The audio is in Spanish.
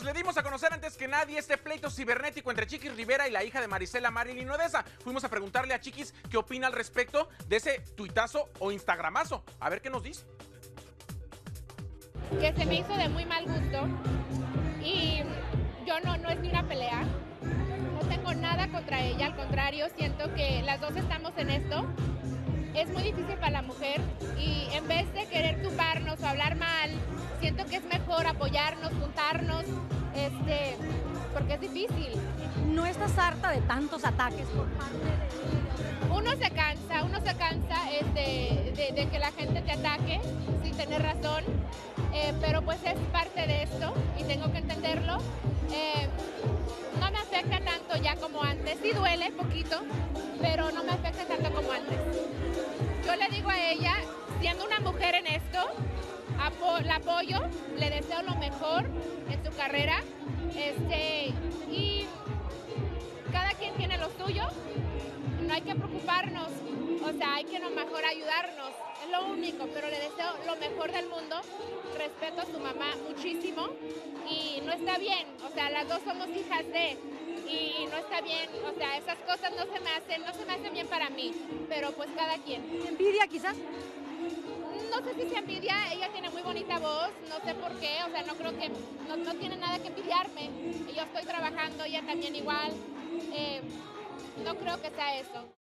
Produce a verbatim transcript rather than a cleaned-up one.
le dimos a conocer antes que nadie este pleito cibernético entre Chiquis Rivera y la hija de Marisela Marilyn Odessa. Fuimos a preguntarle a Chiquis qué opina al respecto de ese tuitazo o instagramazo. A ver qué nos dice. Que se me hizo de muy mal gusto y yo no, no es ni una pelea. No tengo nada contra ella, al contrario, siento que las dos estamos en esto. Es muy difícil para la mujer y en vez de querer tumbarnos o hablar mal, siento que es mejor apoyarnos, juntarnos, este, porque es difícil. ¿No estás harta de tantos ataques por parte de...? Uno se cansa, uno se cansa este, de, de que la gente te ataque sin tener razón, eh, pero pues es parte de esto y tengo que entenderlo. Eh, no me afecta tanto ya como antes, sí duele poquito, pero no me afecta tanto como antes. Yo le digo a ella, siendo una mujer en esto, apo la apoyo, le deseo lo mejor en su carrera, este, y cada quien tiene lo suyo, no hay que preocuparnos, o sea, hay que a lo mejor ayudarnos, es lo único, pero le deseo lo mejor del mundo, respeto a su mamá muchísimo y no está bien, o sea, las dos somos hijas de... y no está bien, o sea, esas cosas no se me hacen, no se me hacen bien para mí, pero pues cada quien. ¿Envidia quizás? No sé si se envidia, ella tiene muy bonita voz, no sé por qué, o sea, no creo que, no, no tiene nada que envidiarme, yo estoy trabajando, ella también igual, eh, no creo que sea eso.